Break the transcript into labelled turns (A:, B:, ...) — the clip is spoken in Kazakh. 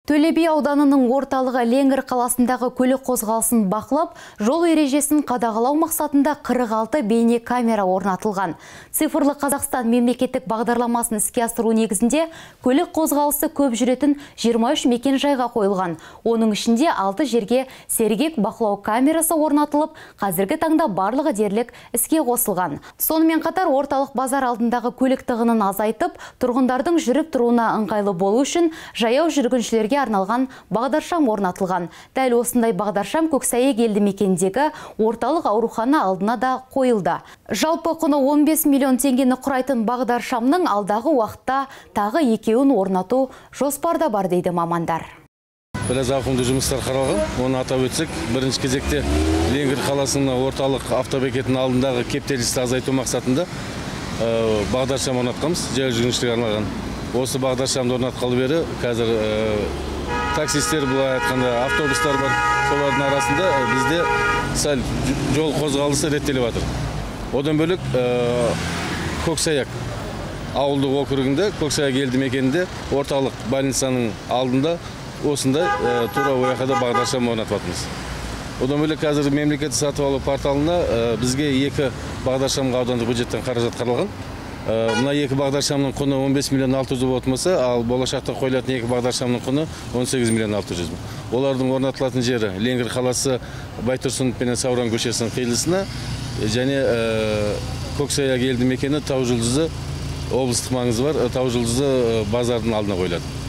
A: Төле Би ауданының орталығы Ленгір қаласындағы көлік қозғалысын бақылап, жол ережесін қадағалау мақсатында 46 бейне камера орнатылған. Цифрлы Қазақстан мемлекеттік бағдарламасын іске асыру негізінде көлік қозғалысы көп жүретін 23 мекен жайға қойылған. Оның ішінде 6 жерге сергек бақылау камерасы орнатылып, қазіргі таңда барлығы дерлік іске қосылған. Сонымен қатар орталық базар алдындағы көлік тығынын азайтып, тұрғындардың жүріп тұруына ыңғайлы болу үшін жаяу жүргіншілерге арналған бағдаршам орнатылған. Дәл осындай бағдаршам Көксәйек елді мекеніндегі орталық аурухана алдына да қойылды. Жалпы құны 15 миллион теңгені құрайтын бағдаршамның алдағы уақытта тағы екеуін орнату жоспарда бар дейді мамандар.
B: Біраз ауқымды жұмыстар қаралған. Оны атап өтсек, бірінші кезекте Ленгір қаласының орталық автобекетінің алдындағы кептелісті азайту мақсатында бағдаршам орнатқанбыз, жаяу жүргіншілерге арналған. Осы бағдаршамды орнатқалы бері қазір таксистер, былай айтқанда автобустар бар. Солардың арасында бізде сәл жол қозғалысы реттеліп жатыр. Одан бөлек Көксәйек ауылдық округінде, Көксәйек елді мекенінде орталық больницаның алдында осындай тура ояқада бағдаршам орнатып жатырмыз. Одан бөлек қазір мемлекеттік сатып алу порталына бізге 2 бағдаршамға аудандық бюджеттен қаражат қаралған. Мына 2 бағдаршамның құны 15 миллион 600 болмаса, ал болашақта қойылатын 2 бағдаршамның құны 18 миллион 600. Олардың орнатылатын жері Ленгір қаласы Байтұрсынов пен Сауран көшесінің қиылысына және Көксәйек елді мекені Тау Жұлдызы облыстық маңызы бар Тау Жұлдызы базардың алдына қойылады.